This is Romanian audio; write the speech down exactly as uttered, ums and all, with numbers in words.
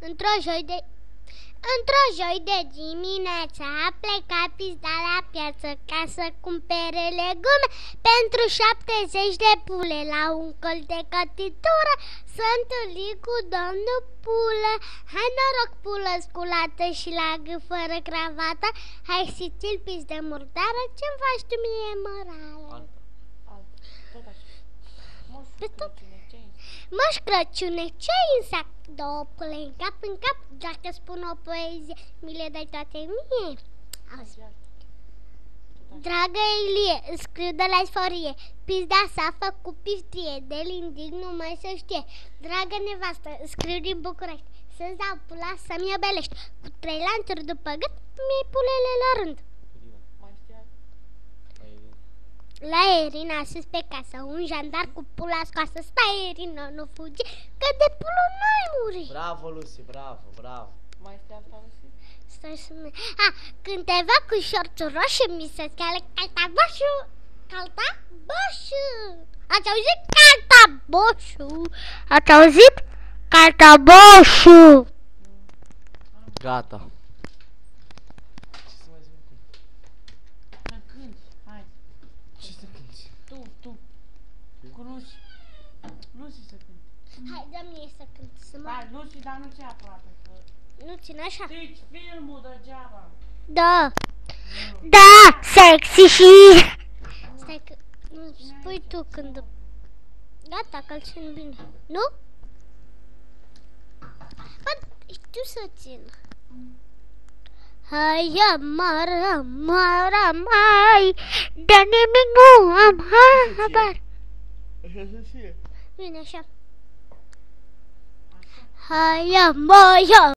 Într-o joi de... Într-o joi de dimineață a plecat Pizda la piață ca să cumpere legume pentru șaptezeci de pule. La un colț de cotitură s-a întâlnit cu domnul Pulă. Hai noroc, pulă sculată și largă fără cravată. Hai și ți-l pis de murdară, ce-mi faci tu mie morală? Alta, alta, tot așa. Moș Crăciune, ce-i? Moș Crăciune, ce-i în sac? Două pule în cap în cap, dacă spun o poezie, mi le dai toate mie? Auzi. Dragă Ilie, îți scriu de la sforie, Pizda s-a făcut piftrie, de-l indic nu mai se știe. Dragă nevastă, îți scriu din București, să-ți dau pula să-mi iubelești. Cu trei lanțuri după gât, mi-ai pulele la rând. Mai știa? La Irina sus pe casă, un jandar cu pula scoasă. Stai, Irina, nu fugi, că de pulă n-ai muri. Bravo, Lucy, bravo, bravo. Mai știa alta, Lucy? Stai să mă... A, când te văd cu șorțul roșu, mi se scală caltaboșu. Caltaboșu. Ați auzit caltaboșu? Ați auzit caltaboșu? Gata. Ce să mai zic acum? Să cânti, hai. Ce să cânti? Tu, tu. Cu Lucy. Lucy să cânti. Hai, dă mie să cânt, să mă... Hai, Lucy, dar nu ce aproape. Nu ține așa? Deci filmul degeaba. Da. Da, sexy și... Stai că... Nu, spui tu când... Gata, că-l țin bine. Nu? Bă, știu să țin. Hai, mără, mără, mai, de nimic nu am habar. Așa să fie. Bine, așa. Hai, mă,